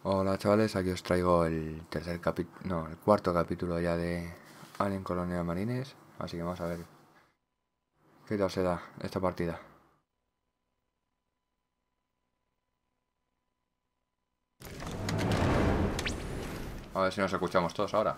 Hola chavales, aquí os traigo el tercer capítulo, no, el cuarto capítulo ya de Alien Colonia Marines, así que vamos a ver qué tal se da esta partida. A ver si nos escuchamos todos ahora.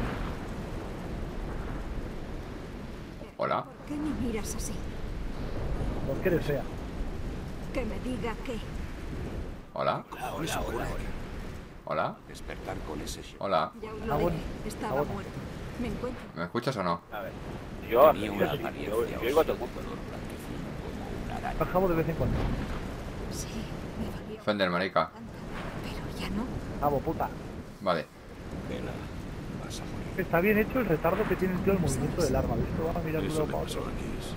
Hola. ¿Por qué me miras así? Porque eres fea. Que me diga qué. Hola. Hola. Hola. Despertar con ese show. Hola. Ya os lo bueno. dije. Estaba Bueno. muerto. Me encuentro. ¿Me escuchas o no? A ver. Yo, Tenía yo, una sí, apariencia yo oigo a todo el mundo. color blanquecino como una araña. Bajamos de vez en cuando. Sí, me dolía Fender, marica. tanto, pero ya no. Vamos, puta. Vale. Vela, vas a morir. Está bien hecho el retardo que tiene el tío el movimiento del arma. ¿Visto? Va a mirar Eso uno le para pasó otro. a Kiss.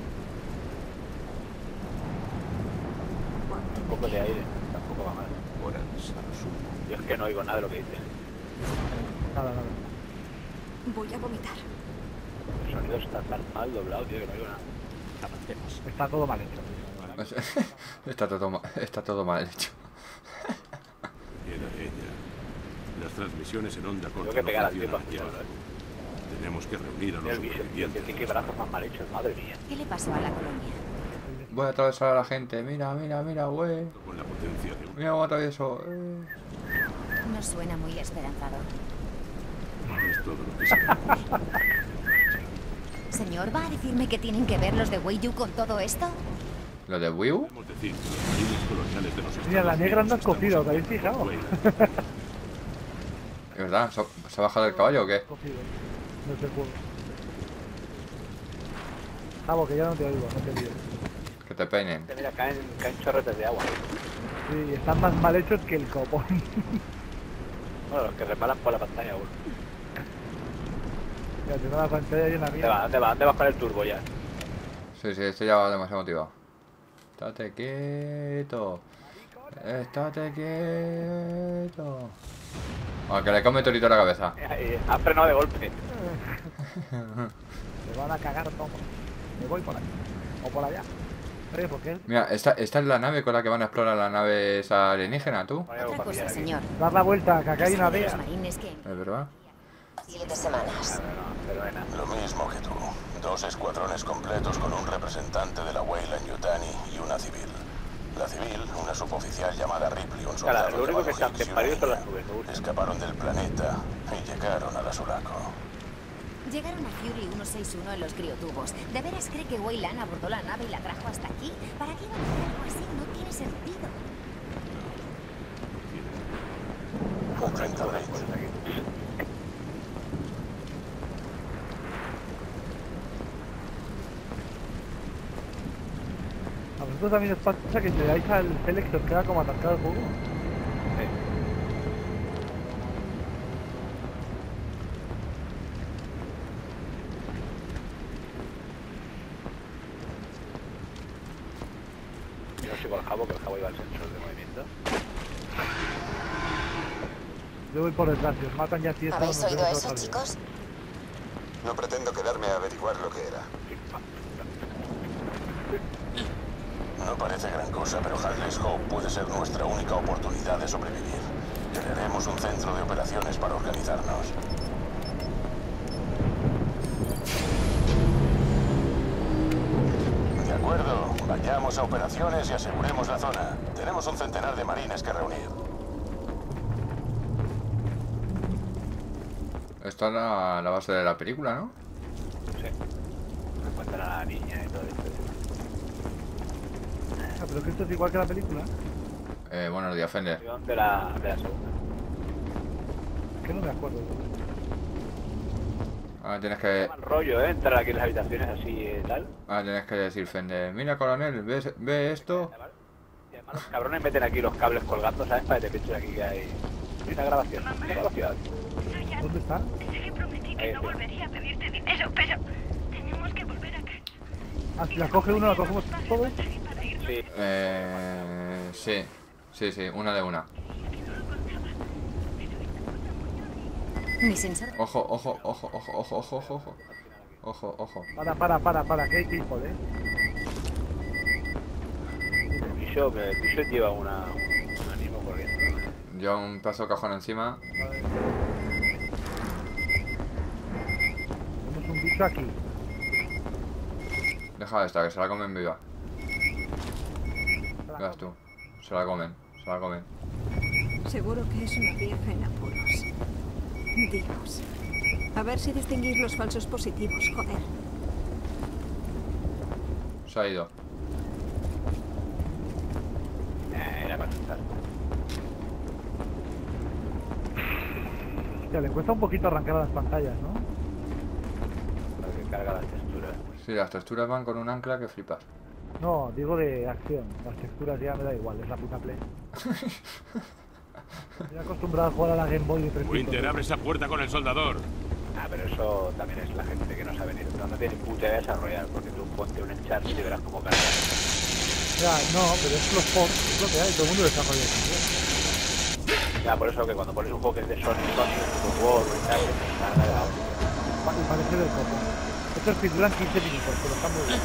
Un poco de aire. Tampoco va mal. Horas a lo sumo. Yo es que no oigo nada de lo que dice. Nada. Voy a vomitar. El sonido está tan mal doblado, tío, que no oigo nada. Avancemos. Está todo mal hecho. Está todo mal hecho. Era ella. Las transmisiones en onda corta Tengo que no pegar al funcionan tiempo ya. aquí, ¿no? Tenemos que reunir a Mira los el bicho, tío, que supervivientes. tiene brazos más mal hechos, madre mía. ¿Qué le pasó a la colonia? Voy a atravesar a la gente. Mira, güey. Con la potencia de un... Mira cómo atravieso. No suena muy esperanzador. Es todo lo que sabemos. Señor, ¿va a decirme qué tienen que ver los de Wei Yu con todo esto? ¿Lo de Wii U? Podemos decir que los marines coloniales de los Estados Mira, la negra anda Unidos escogido, estamos ¿te habéis fijado? en Wayland. ¿Es verdad? ¿Se ha bajado del caballo o qué? Escogido. No se puede. Javo, que ya no te oigo, no te olvides. Que te peinen. Mira, caen chorretes de agua. Sí, están más mal hechos que el copón. Bueno, los que reparan por la pantalla aún. Ya tengo la pantalla llena mía. ¿Dónde vas con el turbo ya? Sí, estoy ya demasiado motivado. Estate quieto. Estate quieto. Aunque le cae un meteorito a la cabeza. Has frenado de golpe. Me van a cagar todo. Me voy por aquí. O por allá. Oye, ¿por qué? Mira, esta es la nave con la que van a explorar la nave esa alienígena, tú. Otra cosa, señor. Dar la vuelta, que acá hay una ¿Sabe de vea. los marines que... ¿Es verdad? 7 semanas. Lo mismo que tú. 2 escuadrones completos con un representante de la Weyland Yutani y una civil. La civil, una suboficial llamada Ripley, un soldado Lo único que llamado están Hicks y una paridos son las niña. nubes, me gusta. Escaparon del planeta y llegaron a la Sulaco. Llegaron a Fury 161 en los criotubos. ¿De veras cree que Weyland abordó la nave y la trajo hasta aquí? ¿Para qué iban a hacer algo así? No tiene sentido. Comprenderéis. A vosotros también os pasa que si le dais al Félix os queda como atascado el juego. Yo sigo al Jabo, que el Jabo iba al sensor de movimiento. Yo voy por detrás, si os matan ya si ¿Habéis oído eso, chicos? No pretendo quedarme a averiguar lo que era. No parece gran cosa, pero Hadley's Hope puede ser nuestra única oportunidad de sobrevivir. Crearemos un centro de operaciones para organizarnos. De acuerdo, vayamos a operaciones y aseguremos la zona. Tenemos un centenar de marines que reunir. Esta es la base de la película, ¿no? Sí. Encuentran a la niña y todo esto. Ah, pero que esto es igual que la película. Buenos días, Fender. De la segunda. Es que no me acuerdo. Ahora tienes que... Mal rollo, entrar aquí en las habitaciones así y tal. Ahora tienes que decir, Fender. Mira, coronel, ¿ve esto? Y además los cabrones meten aquí los cables colgando, ¿sabes? Para que te pienses aquí que hay una grabación. Una grabación. ¿Dónde está? Le prometí que no volvería a pedirte dinero, pero tenemos que volver a casa. Ah, si la coge uno, la cogemos todos. Sí. Sí, una de una. Mi sensor... Ojo. Ojo. Para, que hay tiempo, El bicho lleva un ánimo corriendo. Yo un pedazo de cajón encima. Tenemos un bicho aquí. Deja esta, que se la comen viva. Veas tú. Se la comen, se la comen. Seguro que es una vieja en apuros. Dios. A ver si distinguís los falsos positivos, joder. Se ha ido. Era para asustar. Hostia, le cuesta un poquito arrancar a las pantallas, ¿no? Para que carga las texturas. Sí, las texturas van con un ancla que flipas. No, digo de acción. Las texturas ya me da igual, es la puta Play. Estoy acostumbrado a jugar a la Game Boy de 300. Winter, abre esa puerta con el soldador. Ah, pero eso también es la gente que no sabe ni no tiene puta idea de desarrollar, porque tú ponte un enchant y verás cómo carga. Ya, no, pero es los ports, es lo que hay, todo el mundo desarrolla también. Ya, por eso que cuando pones un juego que es de Sony, World y tal, carga de la hostia. Y parece del copo. Esto es speedrun 15 minutos, pero está muy bien.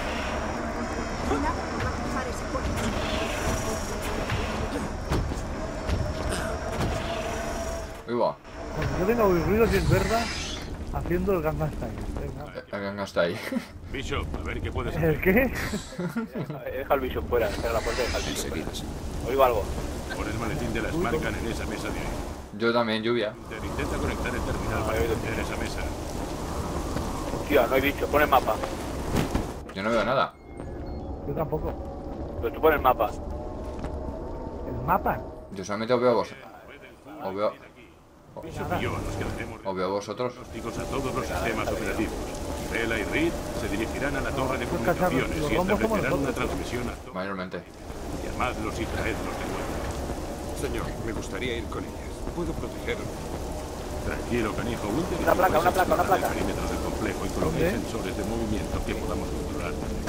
Uy, va. Cuando yo venga a oír ruidos y es verdad, haciendo el Gangnam Style. El ganga está ahí. Bishop, a ver qué puedes ¿El hacer. qué? Deja el Bishop fuera, cierra la puerta y deja el Bishop fuera. Oigo algo. Pon el maletín de la Smartgun en esa mesa de ahí. Yo también, lluvia. Winter, intenta conectar el terminal para encender esa mesa. Tío, no he dicho, pon el mapa. Yo no veo nada. Yo tampoco. Pero tú pon el mapa. ¿El mapa? Yo solamente os veo a vos. Os veo, Bishop y yo nos quedaremos os veo a vosotros. diagnósticos a todos los sistemas operativos. Vela y Reed se dirigirán a la torre de Los cacharros, comunicaciones los y rombos somos establecerán una nosotros. transmisión a todos. Mayormente. Llamadlos y traedlos de vuelta. Señor, me gustaría ir con ellas. Puedo proteger. Tranquilo, canijo. Winter, Una placa, una placa, una explorar placa. el perímetro del complejo y coloque ¿Dónde? sensores de movimiento que podamos controlar.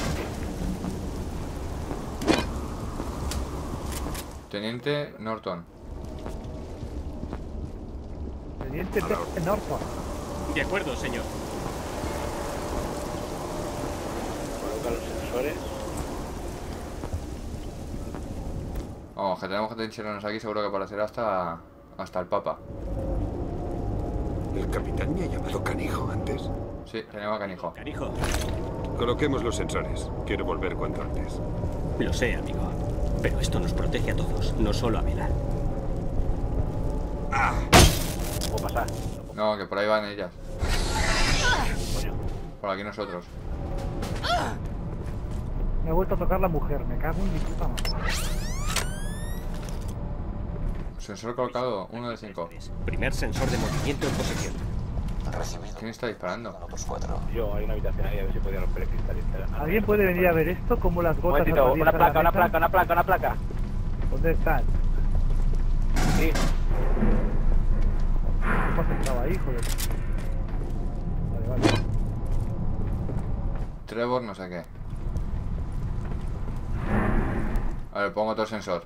Teniente Norton. Teniente de Norfolk. De acuerdo, señor. Coloca los sensores. Vamos, que tenemos que trincherarnos aquí. Seguro que aparecerá hasta el Papa. ¿El capitán me ha llamado canijo antes? Sí, tenemos a canijo. Canijo. Coloquemos los sensores. Quiero volver cuanto antes. Lo sé, amigo. Pero esto nos protege a todos, no solo a Vela. ¿Puedo pasar? No, que por ahí van ellas. Por aquí nosotros. Me ha vuelto a tocar la mujer, me cago en mi puta madre. Sensor colocado, 1 de 5. Primer sensor de movimiento en posesión. Recibido. ¿Quién está disparando? Otros 4. Yo, hay una habitación ahí, a ver si podía romper el cristal. ¿Alguien puede venir a ver esto? Como las gotas Una placa, una placa, una placa, una placa. ¿Dónde están? Sí. ¿Cómo has entrado ahí, joder? Vale. Trevor no sé qué. A ver, pongo otro sensor.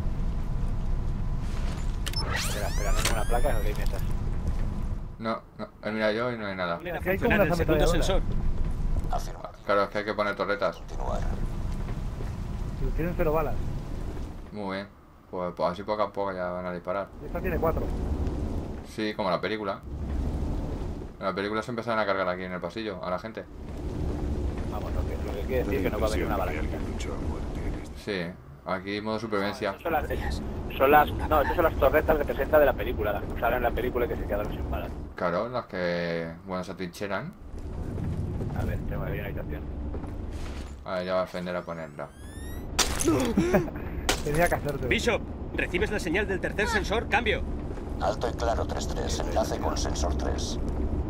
Espera, no es una placa, no hay mesas. No, he mirado yo y no hay nada. Aquí hay como unas el segundo ametralladoras. sensor. Afirma. Claro, es que hay que poner torretas. Continuar. Pero tienen 0 balas. Muy bien. Pues así poco a poco ya van a disparar. Esta tiene 4. Sí, como la película. En la película se empezaron a cargar aquí en el pasillo a la gente. Vamos, lo que quiere decir es que no va a venir una bala. Sí, aquí modo supervivencia. Son las, no, estas son las torretas de presenta de la película, las que usaron en la película y que se quedaron sin balas. Claro, las que, bueno, se atrincheran. A ver, tengo ahí una habitación. A ver, ya va a defender a ponerla. Tenía que hacerte. Bishop, ¿recibes la señal del tercer sensor? Cambio. Alto y claro, 3-3. Enlace con sensor 3.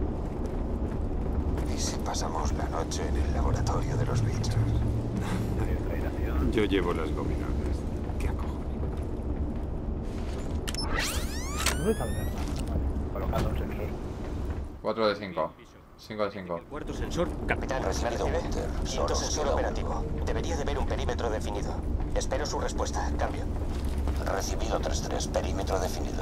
¿Y si pasamos la noche en el laboratorio de los bichos? Hay otra habitación. Yo llevo las gominadas. ¿Qué acojones? ¿Dónde está el verga? Colocando un sensor. 4 de 5. 5 de 5. El cuarto sensor, capitán. Recibido, Winter. Solo queda uno. Debería de haber un perímetro definido. Espero su respuesta. Cambio. Recibido 3-3. Perímetro definido.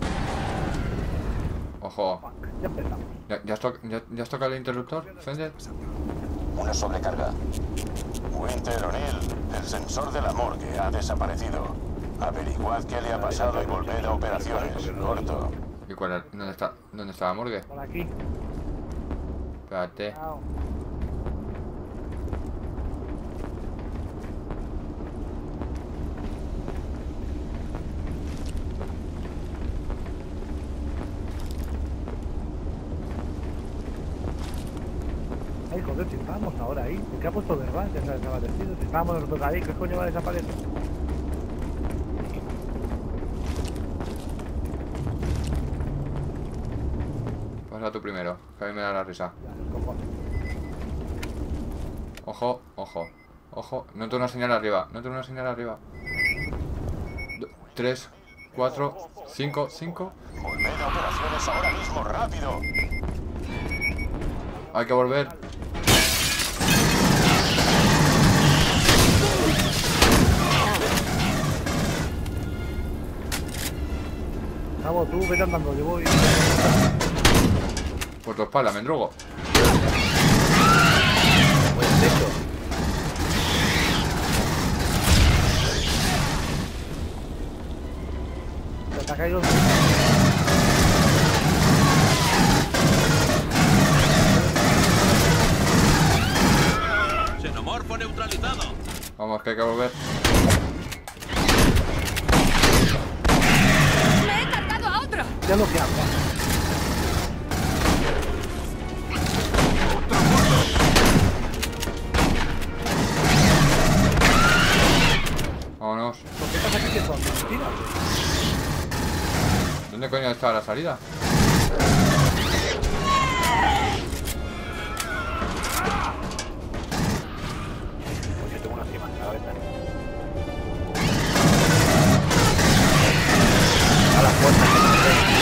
Ojo. Ya empezamos. ¿Ya has tocado el interruptor, Fender? Una sobrecarga. Winter O'Neill, el sensor de la morgue ha desaparecido. Averiguad qué le ha pasado y volved a operaciones. Corto. ¿Y cuál era? ¿Dónde está? ¿Dónde está la morgue? Por aquí. Espérate. Chao. Ay, joder, si estábamos ahora ahí. ¿Por qué ha puesto verbal? Ya se ha desaparecido. Si estábamos nosotros ahí, ¿qué coño va a desaparecer? Pasa tú primero, que a mí me da la risa. Ya, los cojones. Ojo, ojo, ojo. Noto una señal arriba, noto una señal arriba. 3, 4, 5, 5. Volved a operaciones ahora mismo, rápido. Hay que volver. Vamos, tú vete andando, yo voy. Por tu espalda, me drogo. Pues eso. Se te ha caído. Xenomorfo neutralizado. Vamos, que hay que volver. ¡Me he cargado a otro! Ya lo que hago. Vámonos. ¿Por qué pasa aquí que son? Mentira. ¿Dónde coño está la salida? Pues yo tengo una cima en la cabeza. A la puerta que no sé.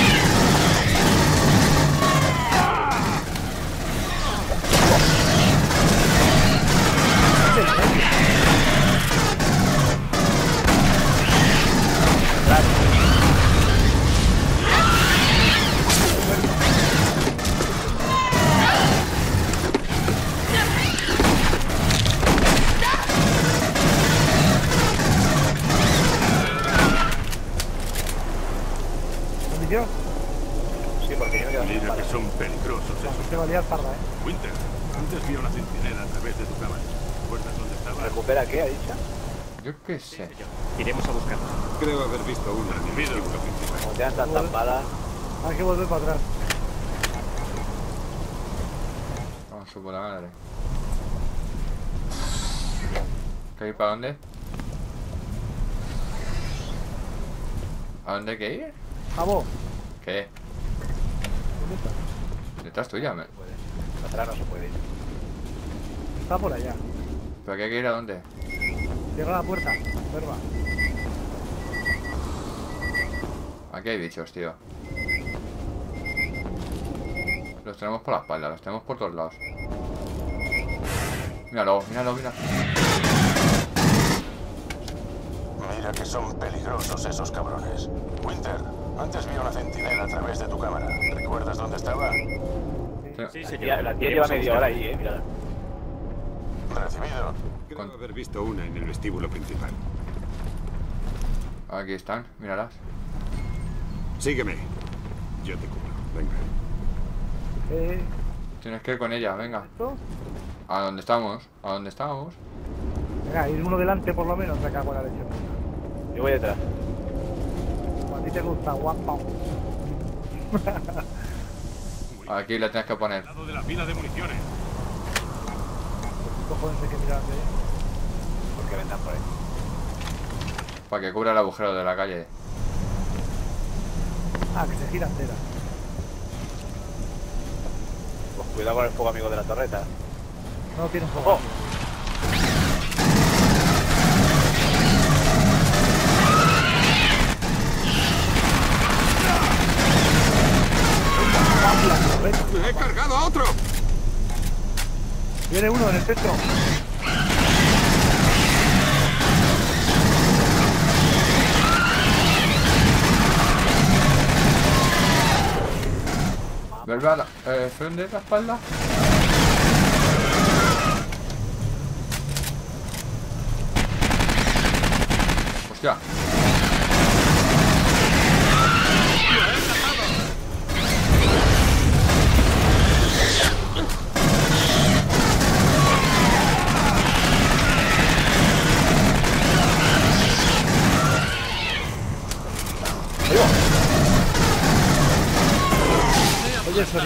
¿Condición? Sí, porque yo me quedo sin Mira que balas. son peligrosos Ya, esos. se va a liar parda, Winter, antes vi a una centinela a través de tu cámara. ¿Recuerdas dónde estaba? ¿Recupera qué, ha dicho? Yo qué sé. Iremos a buscarlo. Creo haber visto una en el vestíbulo principal. Como te dan tantas balas. Hay que volver para atrás. Vamos, su puta madre. ¿Que ir para dónde? ¿A dónde hay que ir? Jabo, ¿Qué? ¿dónde está? Detrás tuya, me... Atrás no se puede ir. Está por allá. ¿Pero que hay que ir a dónde? Cierra la puerta. Verba. Aquí hay bichos, tío. Los tenemos por la espalda, los tenemos por todos lados. Míralo, míralo, mira. Mira que son peligrosos esos cabrones. Winter, antes vi a una centinela a través de tu cámara. ¿Recuerdas dónde estaba? Sí, Ya, señor. la tía lleva media hora ahí, mírala. Recibido. Creo haber visto una en el vestíbulo principal. Aquí están, míralas. Sígueme. Yo te cubro. Venga. Tienes que ir con ella, venga. ¿Esto? ¿A dónde estamos? ¿A dónde estamos? Venga, ir uno delante por lo menos, me cago en la leche. Yo voy detrás. Como a ti te gusta, guapo. Aquí le tienes que poner. Al lado de la pila de municiones. ¿Qué cojones hay que mirar de ahí? Porque vendrán por ahí. Para que cubra el agujero de la calle. Ah, que se gira entera. Pues cuidado con el fuego amigo de la torreta. No tiene fuego. ¡Ojo! ¡He cargado a otro! Viene uno en el centro. ¿Verdad? ¿Frente la espalda? Hostia.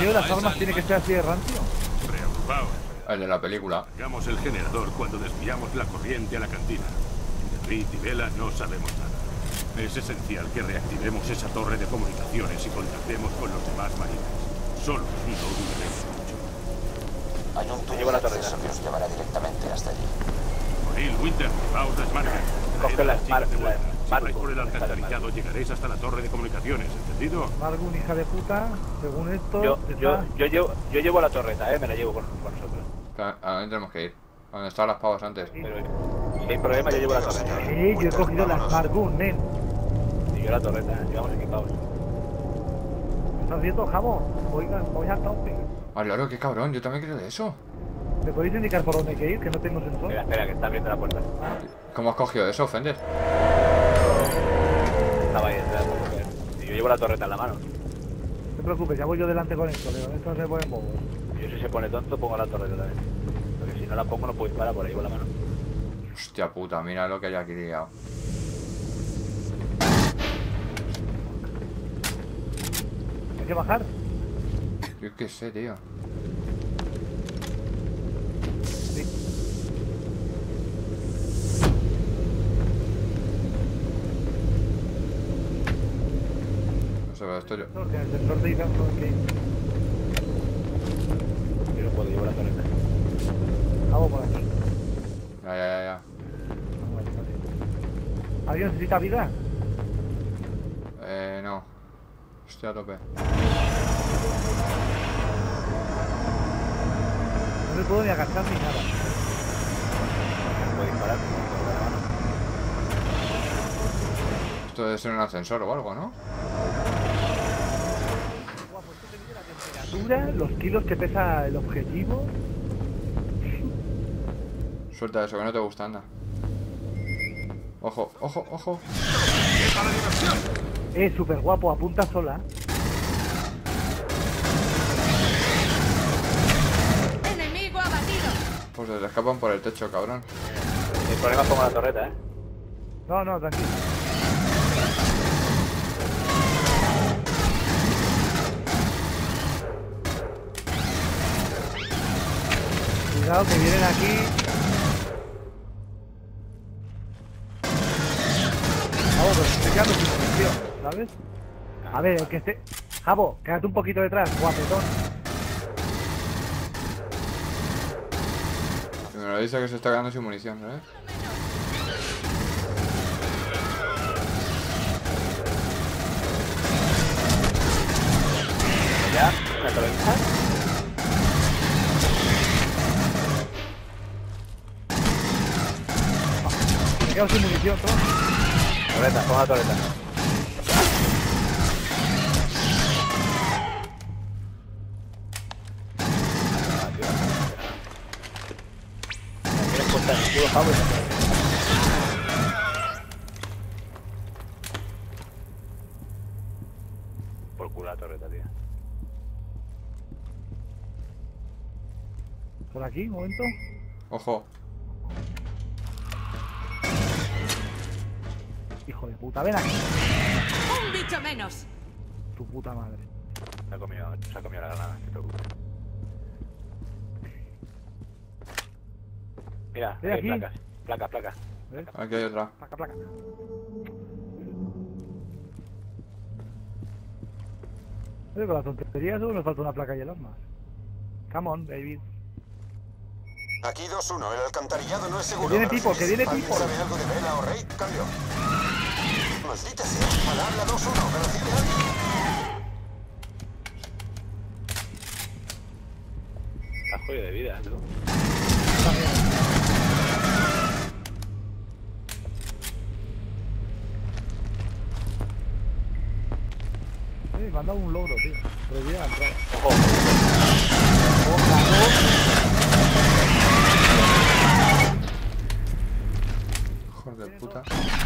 de las armas tiene que ser así de rancio. Preocupaos. El de la película. Hagamos el generador cuando desviamos la corriente a la cantina. De Reed y Vela no sabemos nada. Es esencial que reactivemos esa torre de comunicaciones y contactemos con los demás marines. Solo no duraremos mucho. Hay un túnel de acceso que os llevará directamente hasta allí. O'Neill, Winter, llevaos las marcas. Coge las marcas. Si vais por el alcantarillado llegaréis hasta la torre de comunicaciones, ¿entendido? Margun, hija de puta, según esto... Yo llevo la torreta, me la llevo con nosotros. ¿A dónde tenemos que ir? ¿A dónde estaban las pavas antes? Pero si hay problema, yo llevo la torreta. Yo he cogido las Margun, nen. Y yo la torreta, llevamos equipados. ¿Qué estás haciendo, Jabo? Oigan, voy a tope. Ah, claro, qué cabrón, yo también quiero de eso. ¿Me podéis indicar por dónde hay que ir? Que no tengo sensor. Espera, que está abriendo la puerta. ¿Cómo has cogido eso, Fender? Estaba ahí detrás. Y yo llevo la torreta en la mano. No te preocupes, ya voy yo delante con esto, Leo. Esto no se pone bobo. Yo si se pone tonto, pongo la torreta también. Porque si no la pongo, no puedo disparar, por ahí llevo la mano. Hostia puta, mira lo que hay aquí liado. ¿Hay que bajar? Yo qué sé, tío. Sí. No sé, pero esto yo... Que el sensor te dice que... Yo no puedo, llevo la torreta. Vamos por aquí. Ya. ¿Alguien necesita vida? No. Estoy a tope. No me puedo ni agachar ni nada. No puedo disparar, no puedo la mano. Esto debe ser un ascensor o algo, ¿no? Los kilos que pesa el objetivo. Suelta eso, que no te gusta, anda. Ojo. Súper guapo, apunta sola. ¡Enemigo abatido! Pues se le escapan por el techo, cabrón. El problema es pongo la torreta, No, tranquilo. Cuidado que vienen aquí. Jabo, pero estoy quedando sin munición, ¿sabes? A ver, el que esté... Jabo, quédate un poquito detrás, guapetón. Si me lo dice que se está quedando sin munición, ¿sabes? Ya, la torreta. Me quedo sin munición, todo. Torreta, pongo la torreta. ¿Quieres cortar el escudo, Jabo? Por culo la torreta, tío. Por aquí, un momento. Ojo. Hijo de puta, ven aquí. ¡Un bicho menos! Tu puta madre. Se ha comido la granada, no te preocupes. Mira, Ven hay aquí. placas. ¿Ves? Aquí hay otra. Placa. Oye, con la tontería solo nos falta una placa y el arma. Come on, David. Aquí 2-1, el alcantarillado no es seguro. Que viene pero tipo, si que viene ¿alguien tipo. sabe algo de Vela o Reid? Cambio. Maldita sea, al habla 2-1, ¿me recibe alguien? Está jodido de vida, tú. Me han dado un logro, tío. Prohibida la entrada. Ojo. Joder de puta.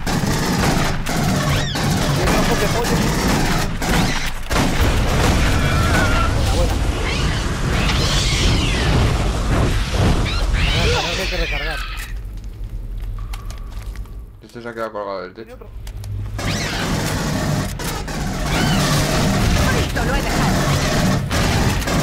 Tiene ojos de pollo. Buena. Hay que recargar. Este se ha quedado colgado del techo. ¡Listo, lo he dejado!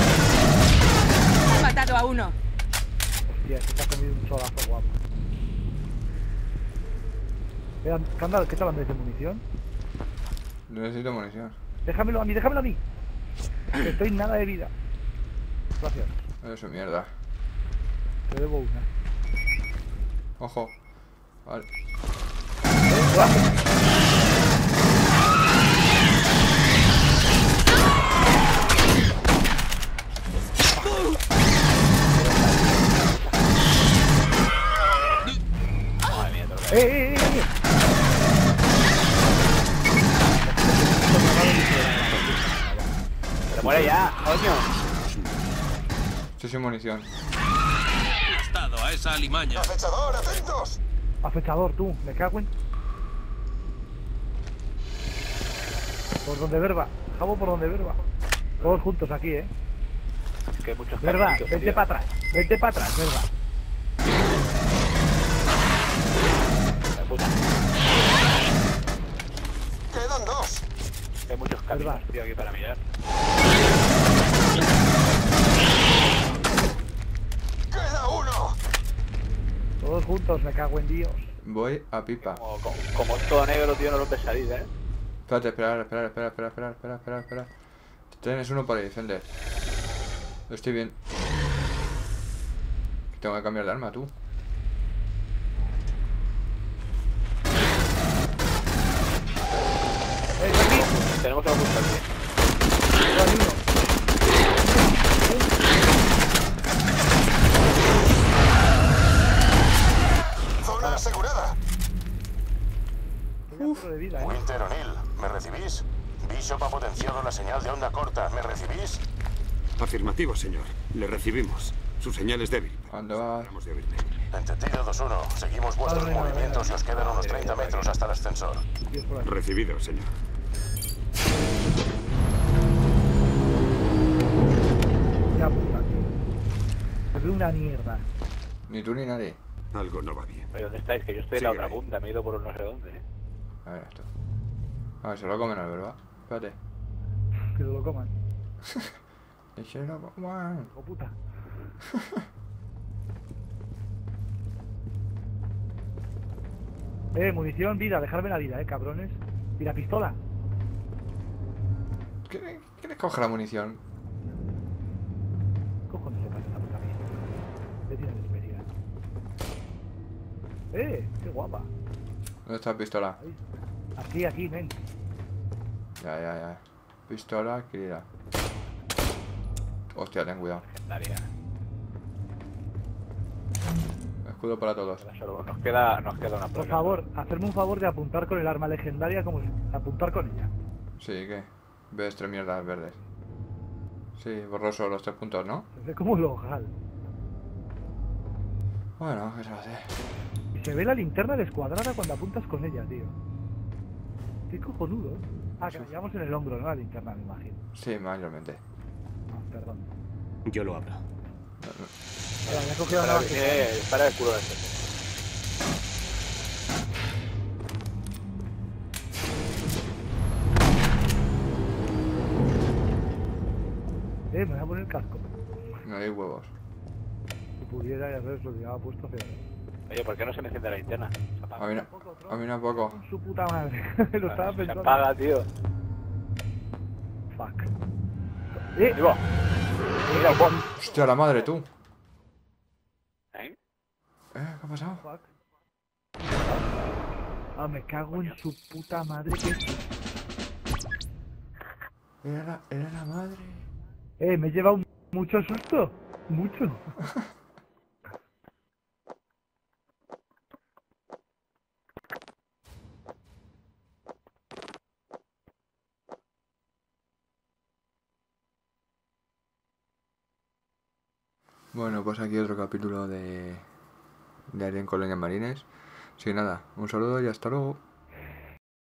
Cándalo, ¿qué tal andas de munición? Necesito munición. Déjamelo a mí, déjamelo a mí. Que estoy nada de vida. Gracias. Eso, mierda. Te debo una. Ojo. Vale. ¡Eh! ¡Se muere ya, coño! Estoy sin munición. Estado a esa alimaña. ¡Acechador, atentos! Acechador, tú, me cago en... Por donde verba, Jabo por donde verba. Todos juntos aquí, Es que hay muchos Verba, caminitos, vente tío. para atrás, vente para atrás, verba. La puta. Quedan 2. Hay muchos caminos, Verdad. tío, aquí para mirar. ¡Queda 1! Todos juntos, me cago en Dios. Voy a pipa. Como es todo negro, tío, no lo ves salir, ¿eh? Espérate, espera. Tienes uno por ahí, Fender. Lo estoy bien. Tengo que cambiar de arma, tú. Aquí, Tenemos que buscar aquí. hay uno. Zona asegurada. Uf. De vida, Winter O'Neill, ¿me recibís? Bishop ha potenciado la señal de onda corta, ¿me recibís? Afirmativo, señor. Le recibimos. Su señal es débil. ¿Dónde vas? Vamos de oírle. Entendido 2-1. Seguimos vuestros Vale, vale, movimientos y os quedan unos 30 metros hasta el ascensor. Dios por aquí. Recibido, señor. Ya puta, tío. Se ve una mierda. Ni tú ni nadie. Algo no va bien. Oye, ¿dónde estáis? Que yo estoy en la Sigue otra ahí. punta, me he ido por no sé dónde, ¿eh? A ver esto. A ver, se lo comen al verdad. Espérate. Que se lo coman. Que se lo coman. Hijo puta. Munición, vida, dejarme la vida, cabrones. Y la pistola. ¿Qué le coge la munición? Cojones le pasa esta puta pistola. Le tiran especial. Qué guapa. ¿Dónde está la pistola? Ahí. Aquí, nen. Ya. Pistola adquirida. Hostia, ten cuidado. Legendaria. Escudo para todos. Solo nos queda una Por placa. favor, hacerme un favor de apuntar con el arma legendaria como si... Apuntar con ella. Sí, ¿qué? Ves 3 mierdas verdes. Sí, borroso los 3 puntos, ¿no? Se ve como local. Bueno, ¿qué se va a hacer? Y se ve la linterna descuadrada cuando apuntas con ella, tío. Qué cojonudo. Que la llevamos en el hombro, ¿no? La linterna, me imagino. Sí, mayormente. Perdón. Yo lo abro. Ahora, ya he cogido la Para el culo de este. me voy a poner el casco. No hay huevos. Si pudiera, ya sabes, lo llevaba puesto hace... Oye, ¿por qué no se me enciende la linterna? Se apaga. A mí no poco. Su puta madre. Lo estaba Se pensando. apaga, tío. Fuck. Digo. Mira, vos. Hostia, la madre, tú. ¿Eh? ¿Qué ha pasado? Fuck. Me cago en su puta madre que... Era la madre. Me he llevado mucho susto. Mucho. Bueno, pues aquí otro capítulo de Alien con Leñas Marines. Sin nada, un saludo y hasta luego.